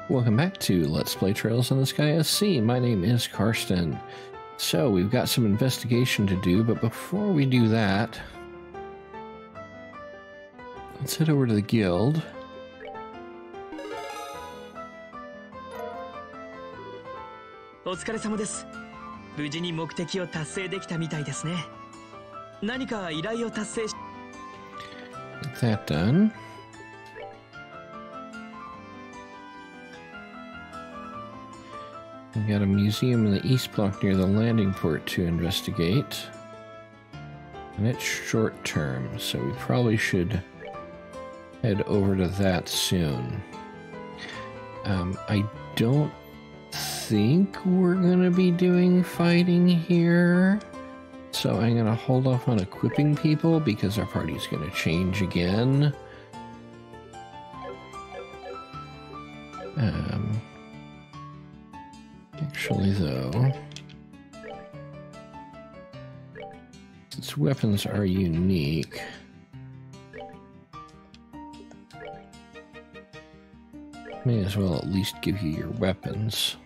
Welcome back to Let's Play Trails in the Sky SC. My name is Karsten. So, we've got some investigation to do, but before we do that, let's head over to the guild. Get that done. We got a museum in the east block near the landing port to investigate. And it's short term, so we probably should head over to that soon. I don't think we're gonna be doing fighting here, so I'm gonna hold off on equipping people because our party's gonna change again. Actually, though, since weapons are unique, may as well at least give you your weapons.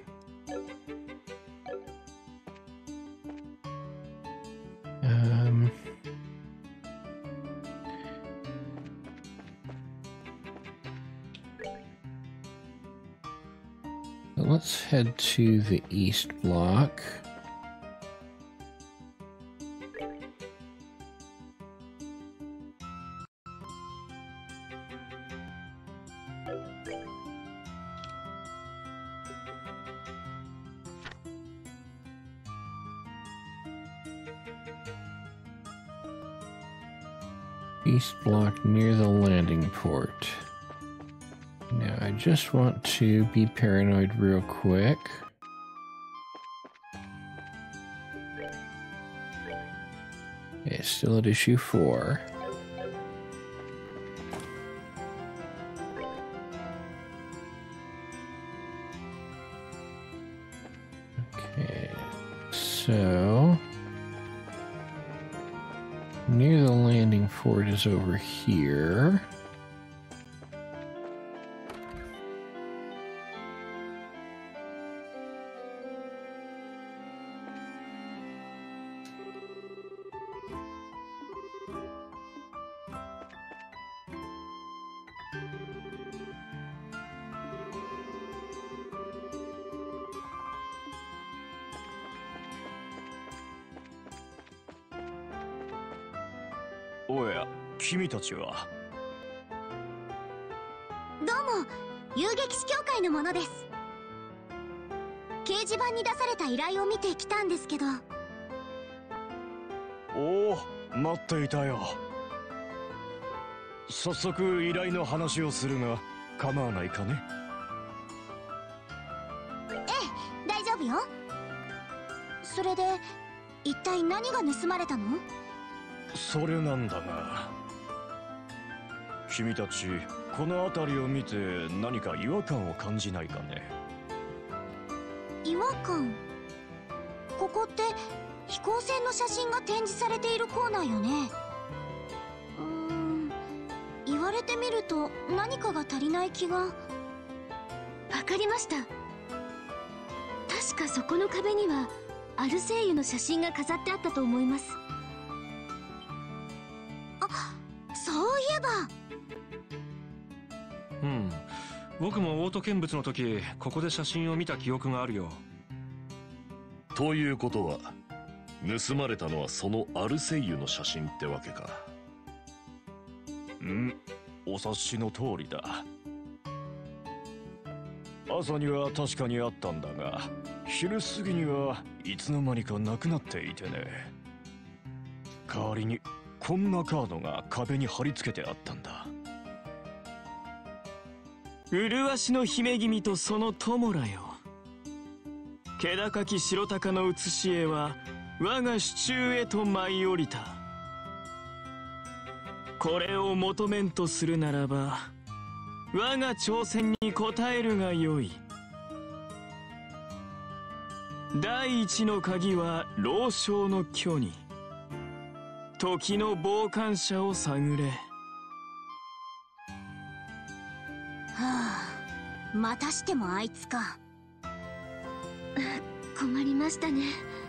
Let's head to the east block. East block near the landing port. Now, I just want to be paranoid real quick. Okay, still at issue 4. Okay, so near the landing port is over here. おや、君たちは。 どうも、遊撃士協会の者です。掲示板に出された依頼を見てきたんですけど。 おお、待っていたよ。早速依頼の話をするが構わないかね。 ええ、大丈夫よ。それで一体何が盗まれたの？ それなんだが、君たちこの辺りを見て何か違和感を感じないかね。 違和感？ここって飛行船の写真が展示されているコーナーよね。言われてみると何かが足りない気が。わかりました。確かそこの壁にはアルセイユの写真が飾ってあったと思います。そういえば。 僕もオート見物の時ここで写真を見た記憶があるよ。 ということは盗まれたのはそのアルセイユの写真ってわけか。 お察しの通りだ。朝には確かにあったんだが、昼過ぎにはいつの間にかなくなっていてね。代わりにこんなカードが壁に貼り付けてあったんだ。麗しの姫君とその友らよ。気高き白鷹の写し絵は我が手中へと舞い降りた。これを求めんとするならば我が挑戦に応えるがよい。第一の鍵は老将の虚に。時の傍観者を探れ。 はあ、 またしてもあいつか。 困りましたね。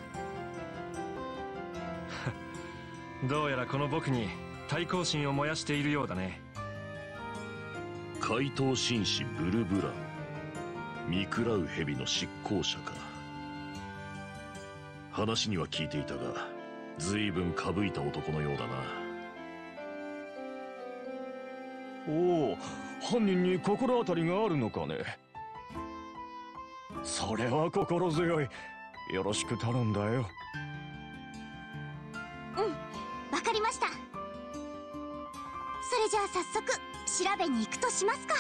どうやらこの僕に対抗心を燃やしているようだね。 怪盗紳士ブルブラン、見喰らう蛇の執行者か。話には聞いていたが、随分かぶいた男のようだな。 おお、犯人に心当たりがあるのかね。それは心強い。よろしく頼んだよ。 うん、わかりました。それじゃあ早速調べに行くとしますか。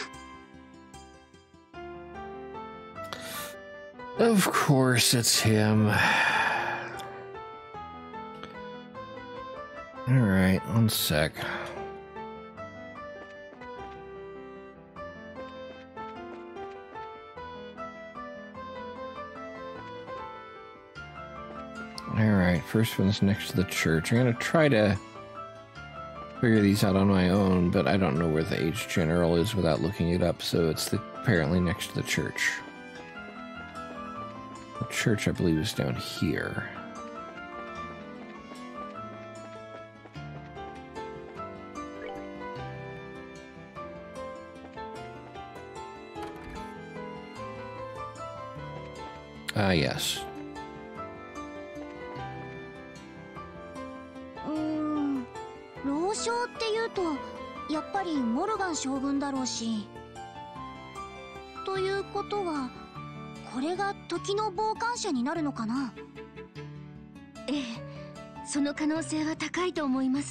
Of course it's him. Alright, one sec. Alright, first one's next to the church. I'm gonna try to figure these out on my own, but I don't know where the H General is without looking it up, so it's apparently next to the church. The church, I believe, is down here. Ah, yes. 老将っていうとやっぱりモルガン将軍だろうし。ということはこれが時の傍観者になるのかな。 ええ、その可能性は高いと思います。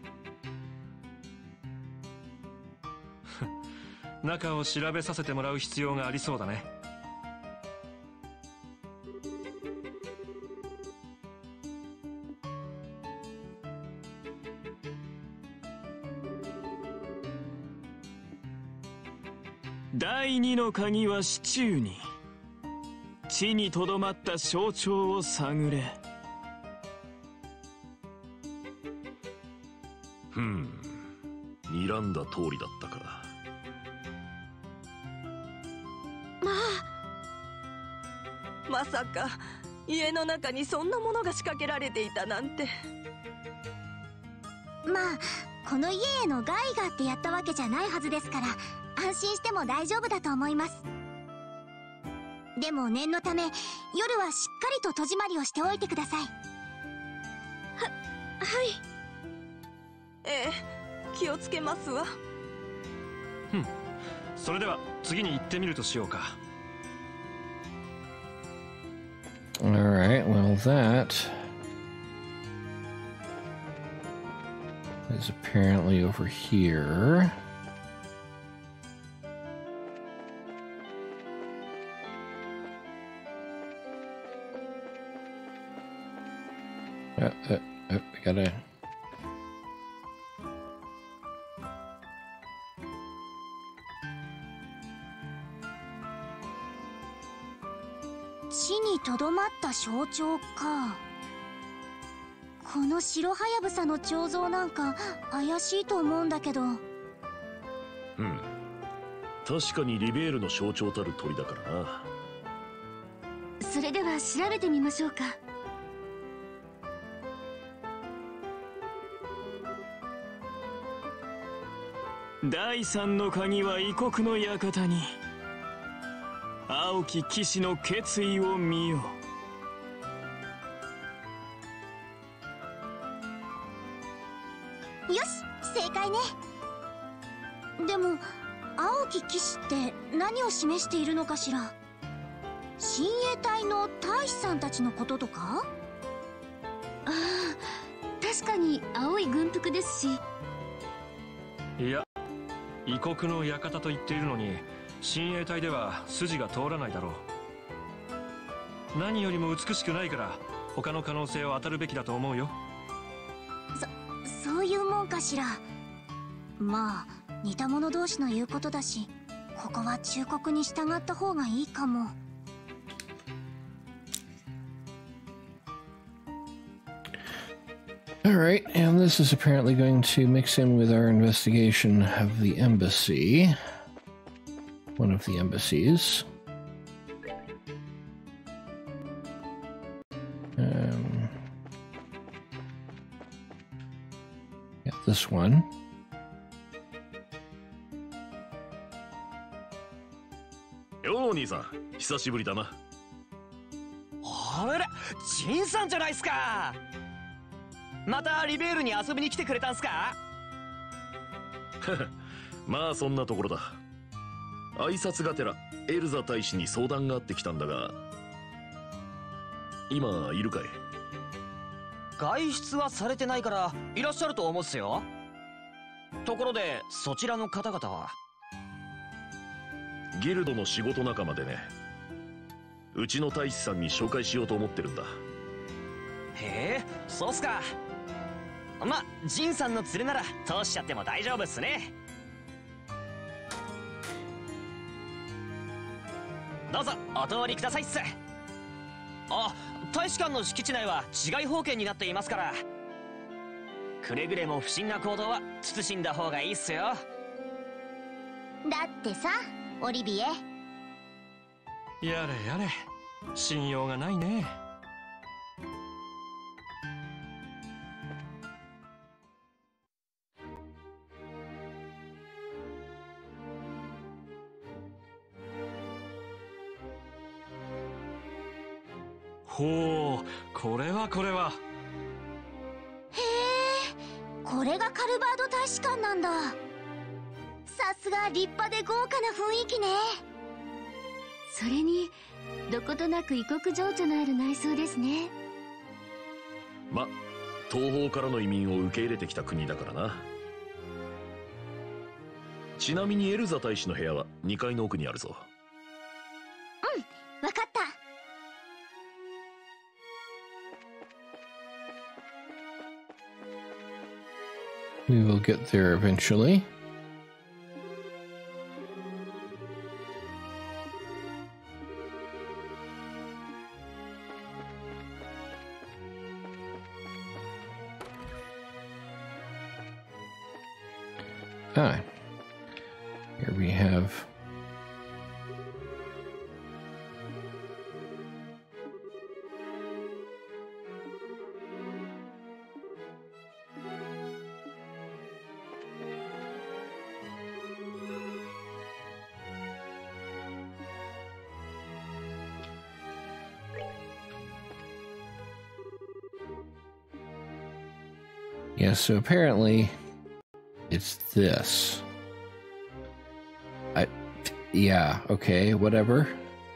中を調べさせてもらう必要がありそうだね。 第二の鍵は市中に。地にとどまった象徴を探れ。 睨んだ通りだったか。 まさか家の中にそんなものが仕掛けられていたなんて。 まあこの家への害があってやったわけじゃないはずですから、安心しても大丈夫だと思います。でも念のため夜はしっかりと戸締まりをしておいてください。 はい。ええ、気をつけますわ。 それでは次に行ってみるとしようか。 Alright, well that is apparently over here. We gotta... 地にとどまった象徴か。この白はやぶさの彫像なんか怪しいと思うんだけど。 確かにリベールの象徴たる鳥だからな。 それでは調べてみましょうか。 第三の鍵は異国の館に。青き騎士の決意を見よ。 よし、正解ね。でも青き騎士って何を示しているのかしら。親衛隊の大使さんたちのこととか。 ああ、確かに青い軍服ですし。 いや、異国の館と言っているのに親衛隊では筋が通らないだろう。何よりも美しくないから他の可能性を当たるべきだと思うよ。 そういうもんかしら。まあ似た者同士の言うことだし、ここは忠告に従った方がいいかも。 Alright, and this is apparently going to mix in with our investigation of the embassy. one of the embassies. Yeah, this one. よう兄さん、久しぶりだな。 あれ、ジンさんじゃないっすか。またリベールに遊びに来てくれたんすか？ まあそんなところだ。挨拶がてらエルザ大使に相談があってきたんだが、今いるかい？ 外出はされてないからいらっしゃると思うっすよ。ところでそちらの方々は？ ギルドの仕事仲間でね。うちの大使さんに紹介しようと思ってるんだ。 へえ、そうっすか。ま、ジンさんの連れなら通しちゃっても大丈夫っすね。どうぞお通りくださいっす。あ、大使館の敷地内は治外法権になっていますから、くれぐれも不審な行動は慎んだ方がいいっすよ。 だってさ、オリビエ。 やれやれ、信用がないね。ほう、これはこれは。 へえ、これがカルバード大使館なんだ。さすが立派で豪華な雰囲気ね。 それにどことなく異国情緒のある内装ですね。 ま、東方からの移民を受け入れてきた国だからな。ちなみにエルザ大使の部屋は2階の奥にあるぞ。 うん、わかった。 We will get there eventually. Ah, here we have yeah, so apparently it's this. Yeah, okay, whatever.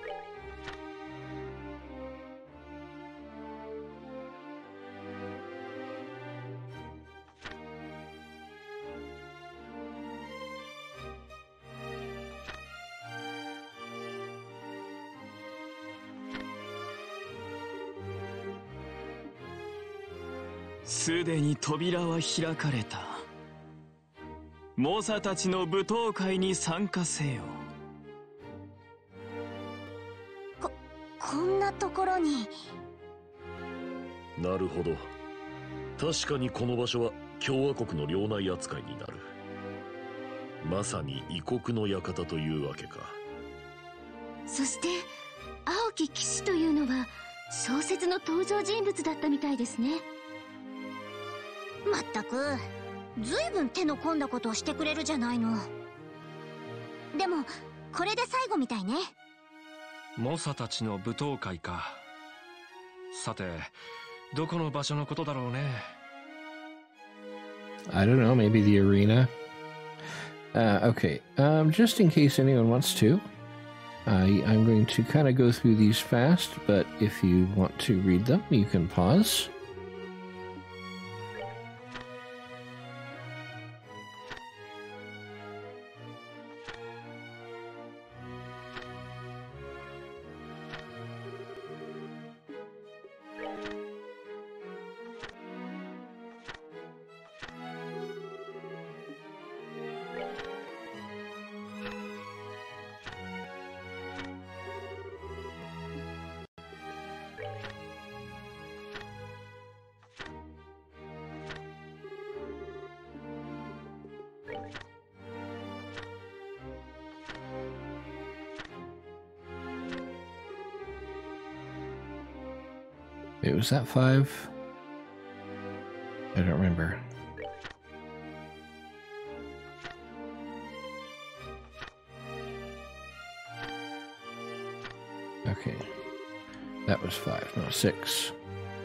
"すでに扉は開かれた。猛者たちの舞踏会に参加せよ。 こんなところに。 なるほど。確かにこの場所は共和国の領内扱いになる。まさに異国の館というわけか。 そして青き騎士というのは小説の登場人物だったみたいですね。 まったく、ずいぶん手の込んだことをしてくれるじゃないの。でもこれで最後みたいね。 猛者たちの舞踏会か。さて、どこの場所のことだろうね。 I don't know, maybe the arena. Okay, just in case anyone wants to, I'm going to kind of go through these fast, but if you want to read them, you can pause. Wait, was that 5? I don't remember. Okay. That was 5, no, 6.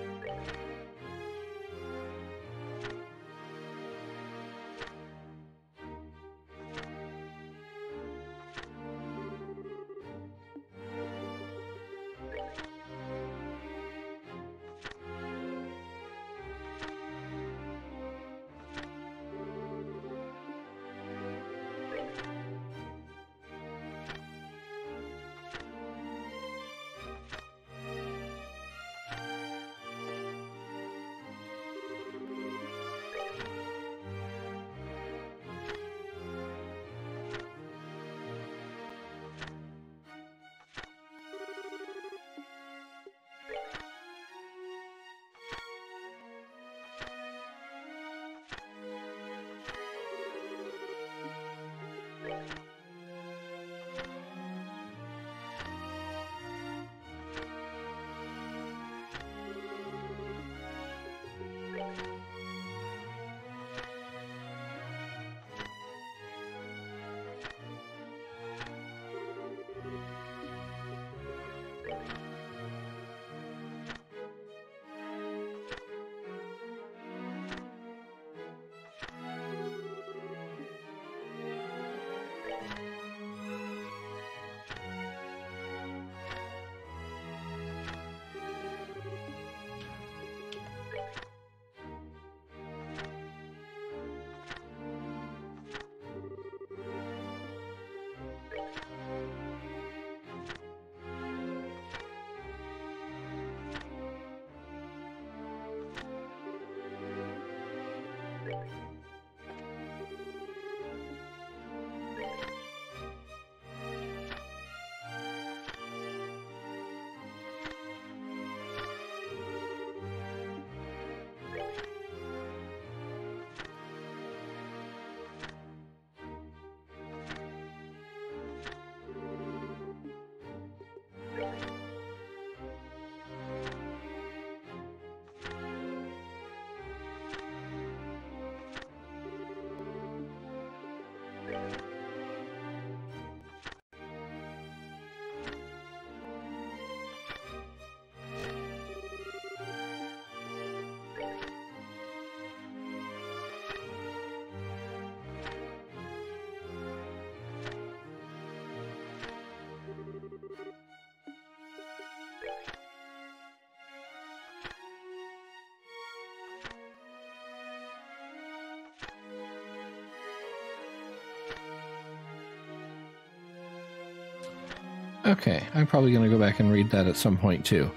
Okay, I'm probably going to go back and read that at some point too,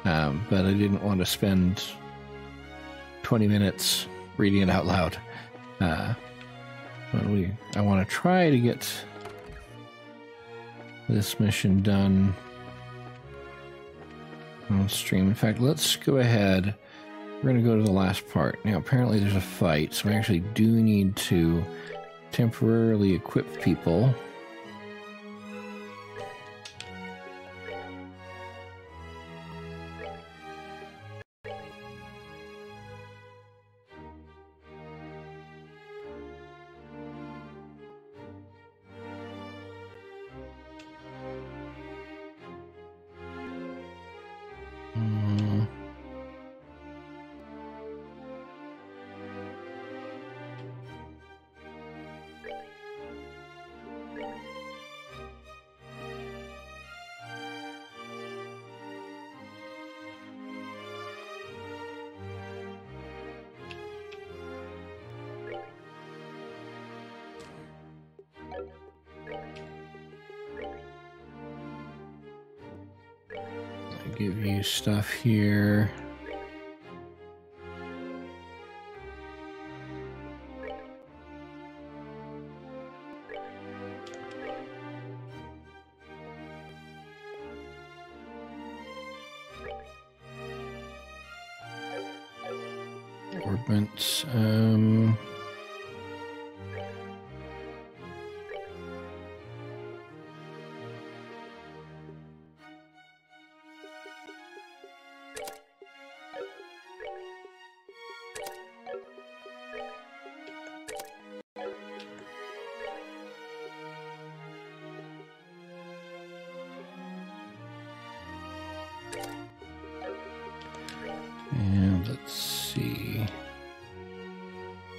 but I didn't want to spend 20 minutes reading it out loud. I want to try to get this mission done on stream. In fact, let's go ahead. We're going to go to the last part. Now, apparently there's a fight, so I actually do need to temporarily equip people. Give you stuff here. Orbits,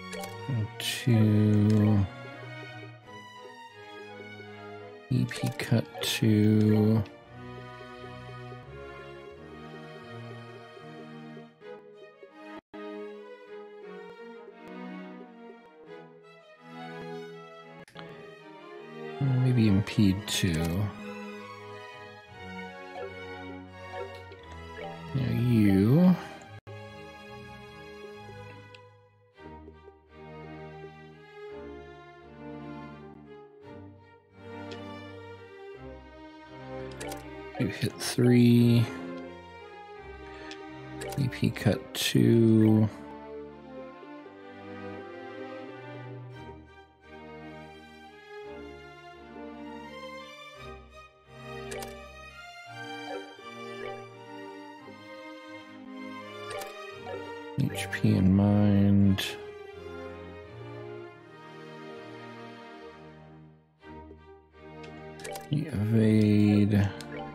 to EP cut to maybe impede to. Now you hit 3, EP cut 2, HP in mind. Evade.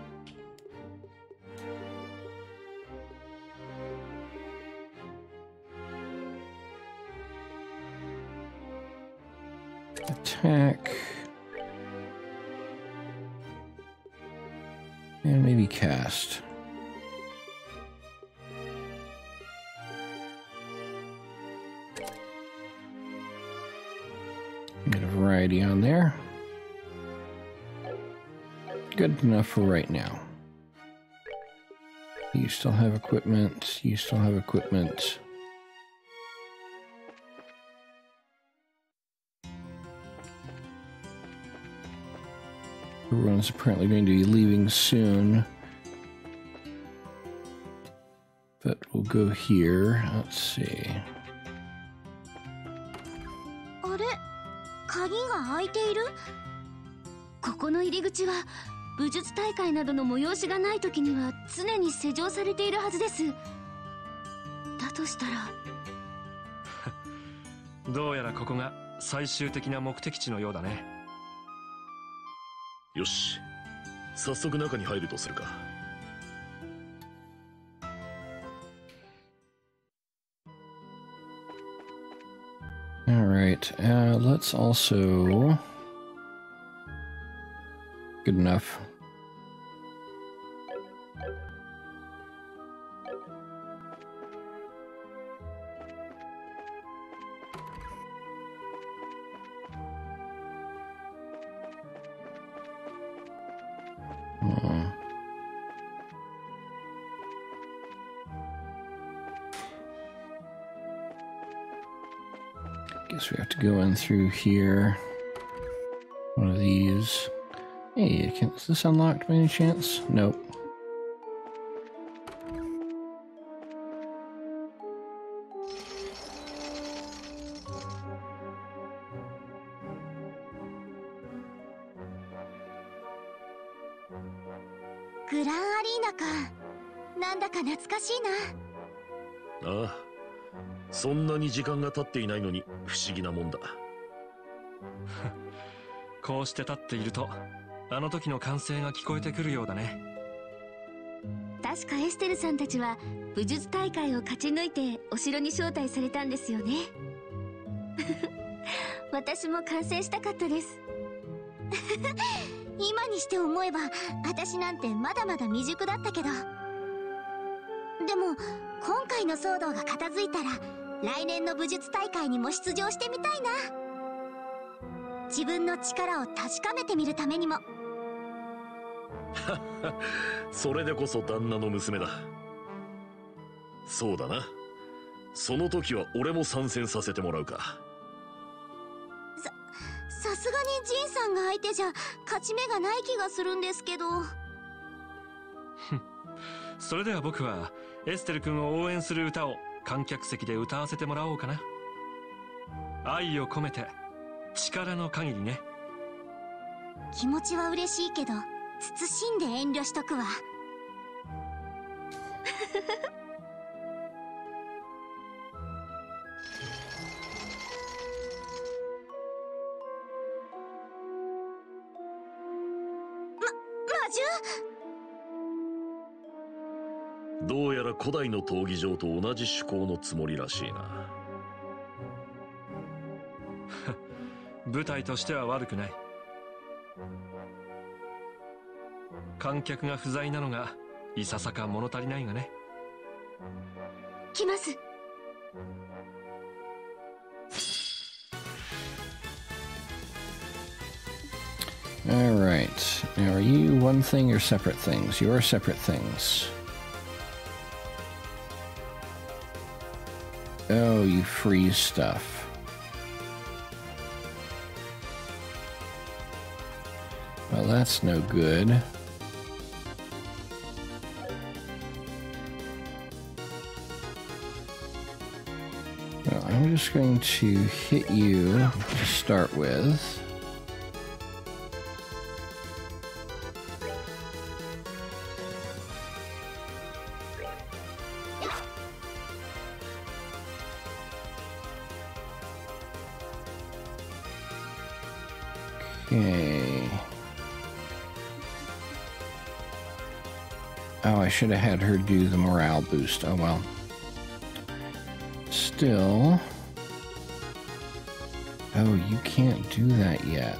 Attack. And maybe cast. Get a variety on there. Good enough for right now. You still have equipment. You still have equipment. Everyone's apparently going to be leaving soon. But we'll go here. Let's see. あれ、鍵が開いている？ ここの入り口は武術大会などの催しがない時には常に施錠されているはずです。だとしたらどうやらここが最終的な目的地のようだね。 よし、早速中に入るとするか。 All right, let's also... Good enough. Guess we have to go in through here. One of these. Hey, is this unlocked by any chance? Nope. Grand Arena か。なんだか懐かしいな。 ああ、そんなに時間が経っていないのに不思議なもんだ。 こうして立っているとあの時の歓声が聞こえてくるようだね。 確かエステルさんたちは武術大会を勝ち抜いてお城に招待されたんですよね。私も観戦したかったです。 今にして思えば私なんてまだまだ未熟だったけど、でも今回の騒動が片付いたら来年の武術大会にも出場してみたいな。自分の力を確かめてみるためにも。 それでこそ旦那の娘だ。そうだな、その時は俺も参戦させてもらうか。 さすがにジンさんが相手じゃ勝ち目がない気がするんですけど。 それでは僕はエステル君を応援する歌を観客席で歌わせてもらおうかな。愛を込めて力の限りね。 気持ちは嬉しいけど慎んで遠慮しとくわ。魔獣？ どうやら古代の闘技場と同じ趣向のつもりらしいな。 舞台としては悪くない。観客が不在なのがいささか物足りないがね。 来ます。 Alright. Now, are you one thing or separate things? You are separate things. Oh, you freeze stuff. Well, that's no good. Well, I'm just going to hit you to start with. Okay. Oh, I should have had her do the morale boost. Oh well. Still. Oh, you can't do that yet.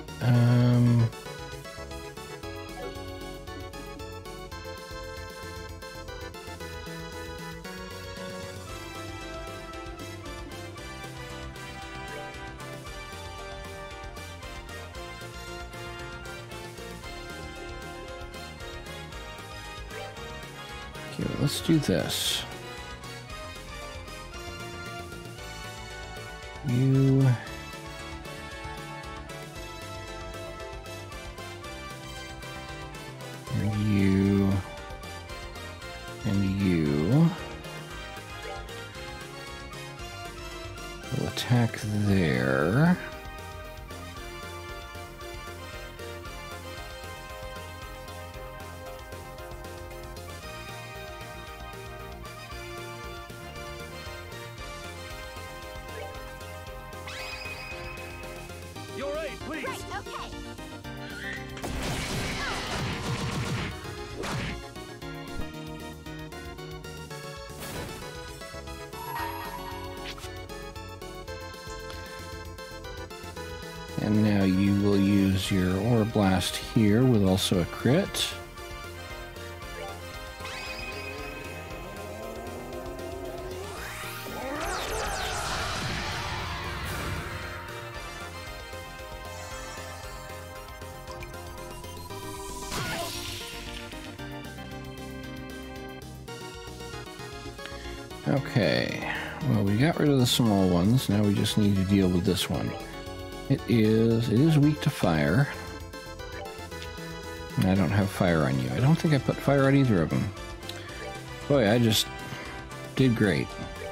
Okay, let's do this. You... and you... and you... will attack there. You're right, please. Right, okay. And now you will use your Aura Blast here with also a crit. Okay, well, we got rid of the small ones. Now we just need to deal with this one. It is weak to fire. I don't have fire on you. I don't think I put fire on either of them. Boy, I just did great.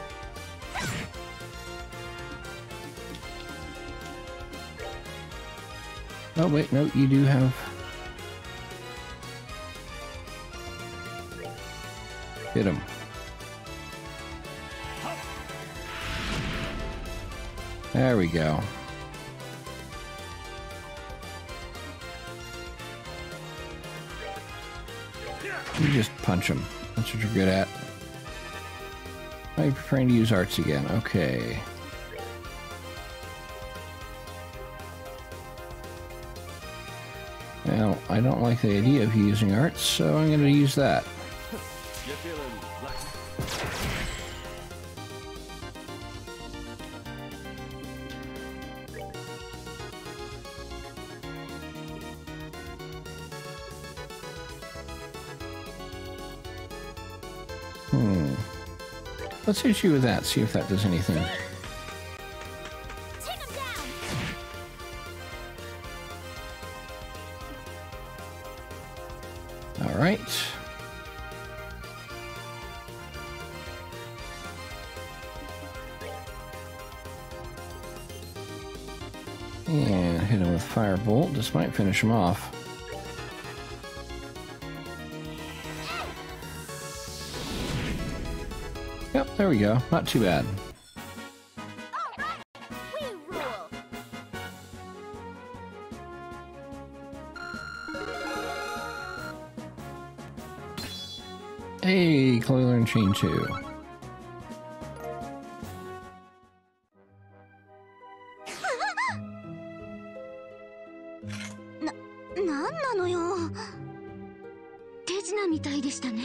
Oh wait, no, you do have... hit him. There we go. You just punch him. That's what you're good at. Oh, you're preparing to use arts again. Okay. Well, I don't like the idea of you using arts, so I'm going to use that. You feeling like... Let's hit you with that, see if that does anything. Take him down. All right. And hit him with Firebolt. This might finish him off. Yep, there we go. Not too bad. All right. We rule. Hey, Chloe learned Chain 2. 何なのよ。 手品みたいでしたね。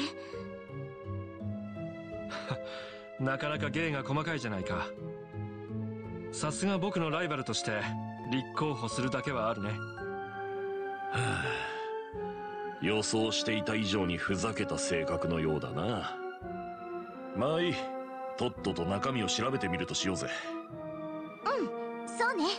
なかなか芸が細かいじゃないか。さすが僕のライバルとして立候補するだけはあるね。 はあ、予想していた以上にふざけた性格のようだな。まあいい、とっとと中身を調べてみるとしようぜ。 うん、そうね。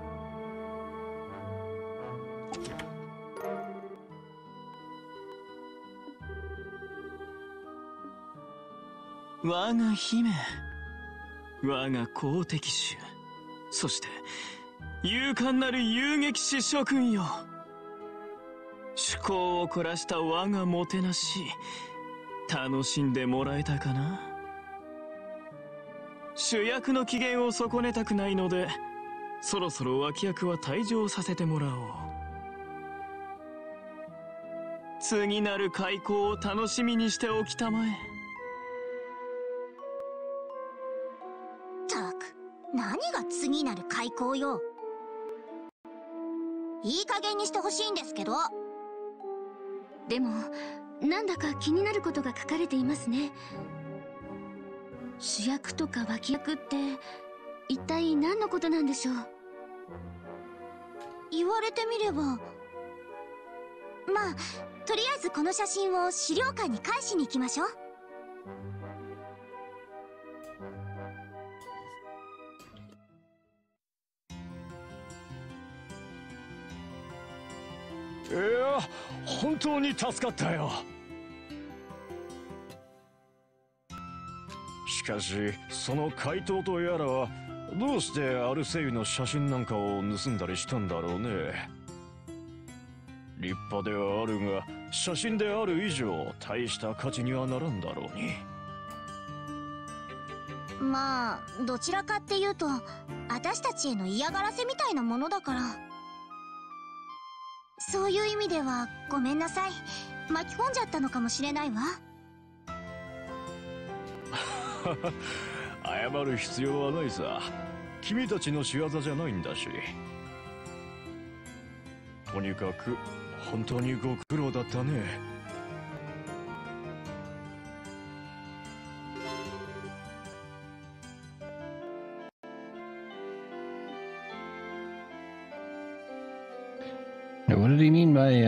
我が姫、我が好敵手、そして勇敢なる遊撃士諸君よ。趣向を凝らした我がもてなし、楽しんでもらえたかな。主役の機嫌を損ねたくないので、そろそろ脇役は退場させてもらおう。次なる開口を楽しみにしておきたまえ。 ったく、何が次なる開口よ。いい加減にしてほしいんですけど。 でもなんだか気になることが書かれていますね。主役とか脇役って一体何のことなんでしょう。 言われてみれば。まあとりあえずこの写真を資料館に返しに行きましょう。 いや、本当に助かったよ。しかしその怪盗とやらはどうしてアルセイユの写真なんかを盗んだりしたんだろうね。立派ではあるが写真である以上大した価値にはならんだろうに。 まあどちらかっていうと私たちへの嫌がらせみたいなものだから。そういう意味ではごめんなさい。巻き込んじゃったのかもしれないわ。 謝る必要はないさ。君たちの仕業じゃないんだし。とにかく本当にご苦労だったね。 Now, what did he mean by,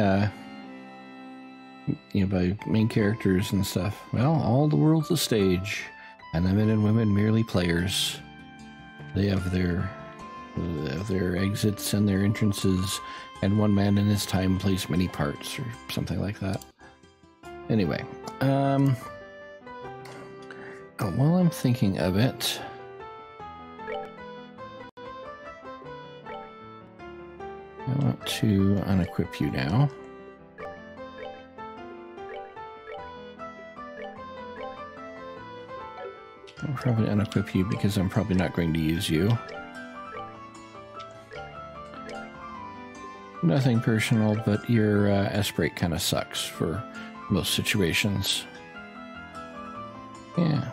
by main characters and stuff? Well, all the world's a stage, and the men and women merely players. They have their exits and their entrances, and one man in his time plays many parts, or something like that. Anyway, while I'm thinking of it, I want to unequip you now. I'll probably unequip you because I'm probably not going to use you. Nothing personal, but your S-break kind of sucks for most situations. Yeah.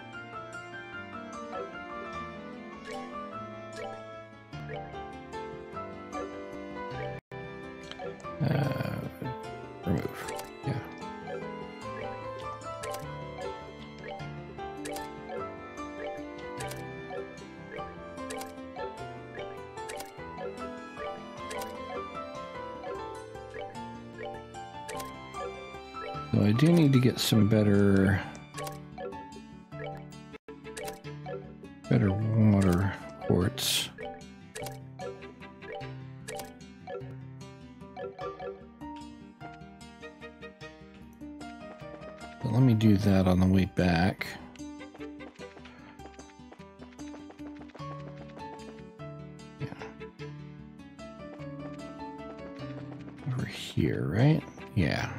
Remove. Yeah. So I do need to get some better water quartz. But let me do that on the way back. Yeah. Over here, right? Yeah.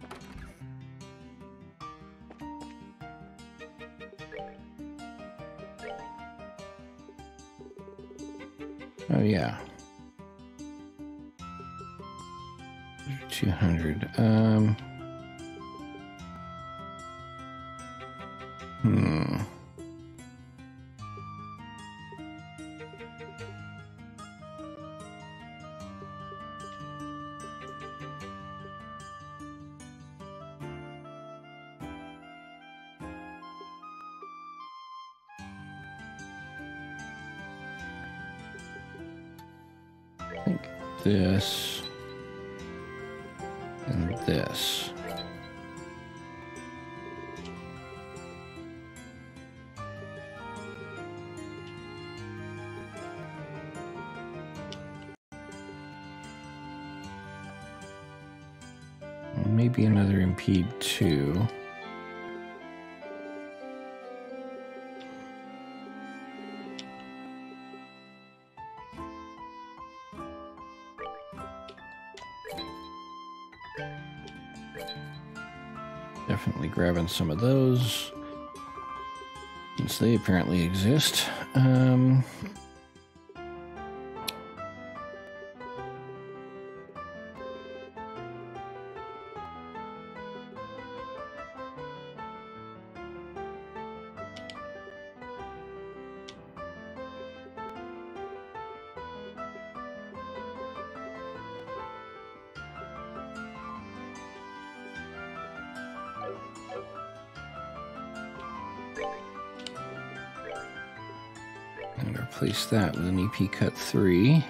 Oh yeah. 200. think this and this. Maybe another impede too. Definitely grabbing some of those, since they apparently exist. And replace that with an EP Cut 3.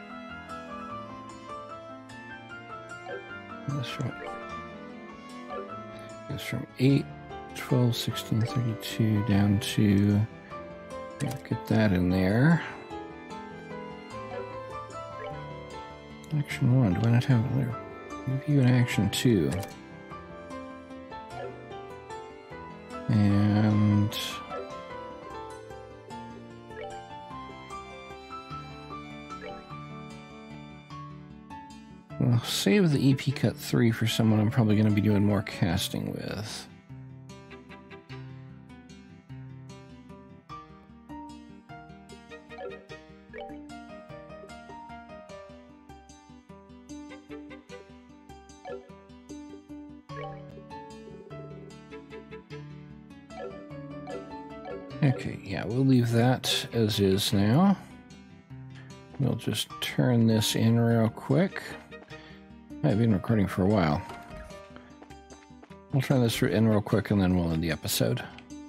Goes from 8, 12, 16, 32 down to, get that in there. Action 1, do I not have it there? Review an action 2. And we'll save the EP Cut 3 for someone I'm probably going to be doing more casting with. Okay, yeah, we'll leave that as is now. We'll just turn this in real quick. I've been recording for a while. We'll turn this in real quick and then we'll end the episode.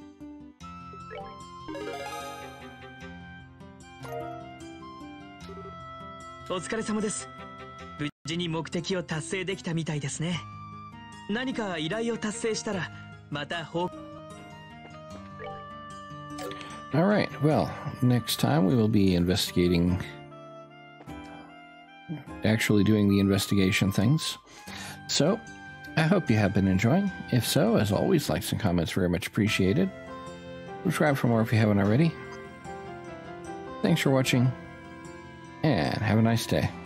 お疲れ様です。無事に目的を達成できたみたいですね。何か依頼を達成したらまた報告。 All right, well, next time we will be investigating, actually doing the investigation things. So, I hope you have been enjoying. If so, as always, likes and comments very much appreciated. Subscribe for more if you haven't already. Thanks for watching, and have a nice day.